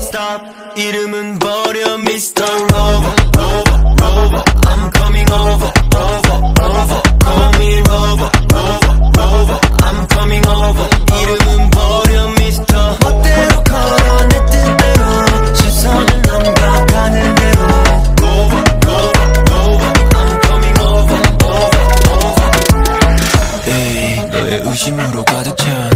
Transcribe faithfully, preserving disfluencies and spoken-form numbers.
stop. 이름은 버려 미스터 Rover, Rover, Rover. I'm coming over, over, over. Call me Rover, Rover, Rover. I'm coming over. 이름은 버려 미스터. 멋대로 걸어 내 뜻대로. 시선은 넘겨가는 대로. Rover, Rover, Rover. I'm coming over, over, over. Hey, 너의 의심으로 가득 찬